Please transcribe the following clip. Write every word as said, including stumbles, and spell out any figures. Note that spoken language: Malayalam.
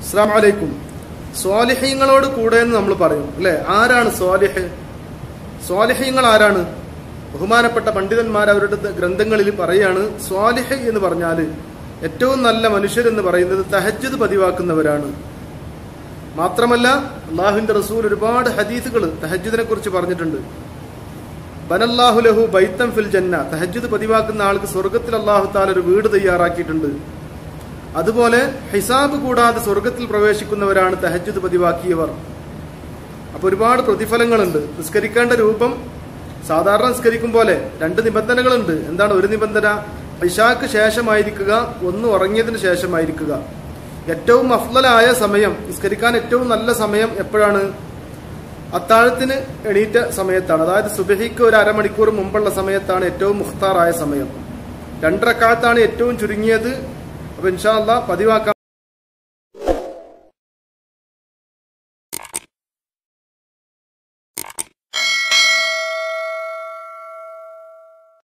അസ്സലാമു അലൈക്കും. സ്വാലിഹീങ്ങളോട് കൂടെ എന്ന് നമ്മൾ പറയും അല്ലെ? ആരാണ് സ്വാലിഹ്? സ്വാലിഹീങ്ങൾ ആരാണ്? ബഹുമാനപ്പെട്ട പണ്ഡിതന്മാർ അവരുടെ ഗ്രന്ഥങ്ങളിൽ പറയാണ്, സ്വാലിഹ് എന്ന് പറഞ്ഞാൽ ഏറ്റവും നല്ല മനുഷ്യരെന്ന് പറയുന്നത് തഹജ്ജുദ് പതിവാക്കുന്നവരാണ്. മാത്രമല്ല അള്ളാഹുവിന്റെ റസൂൽ ഒരുപാട് ഹദീസുകൾ തഹജ്ജുദിനെ കുറിച്ച് പറഞ്ഞിട്ടുണ്ട്. ബനല്ലാഹു ലഹു ബൈത്തൻ ഫിൽ ജന്ന, തഹജ്ജുദ് പതിവാക്കുന്ന ആൾക്ക് സ്വർഗത്തിൽ അള്ളാഹു തആല ഒരു വീട് തയ്യാറാക്കിയിട്ടുണ്ട്. അതുപോലെ ഹിസാബ് കൂടാതെ സ്വർഗത്തിൽ പ്രവേശിക്കുന്നവരാണ് തഹജ്ജുദ് പതിവാക്കിയവർ. അപ്പൊ ഒരുപാട് പ്രതിഫലങ്ങളുണ്ട്. നിസ്കരിക്കേണ്ട രൂപം സാധാരണ നിസ്കരിക്കും പോലെ രണ്ട് നിബന്ധനകളുണ്ട്. എന്താണ് ഒരു നിബന്ധന? ഇശാക്ക് ശേഷമായിരിക്കുക, ഒന്ന് ഉറങ്ങിയതിന് ശേഷമായിരിക്കുക. ഏറ്റവും അഫ്ളലായ സമയം, നിസ്കരിക്കാൻ ഏറ്റവും നല്ല സമയം എപ്പോഴാണ്? അത്താഴത്തിന് എണീറ്റ സമയത്താണ്. അതായത് സുബഹിക്ക് ഒരു അരമണിക്കൂർ മുമ്പുള്ള സമയത്താണ് ഏറ്റവും മുഖ്താറായ സമയം. രണ്ടരക്കാലത്താണ് ഏറ്റവും ചുരുങ്ങിയത്. അപ്പൊ ഇൻഷാ അല്ലാഹ് പതിവാക്കാം.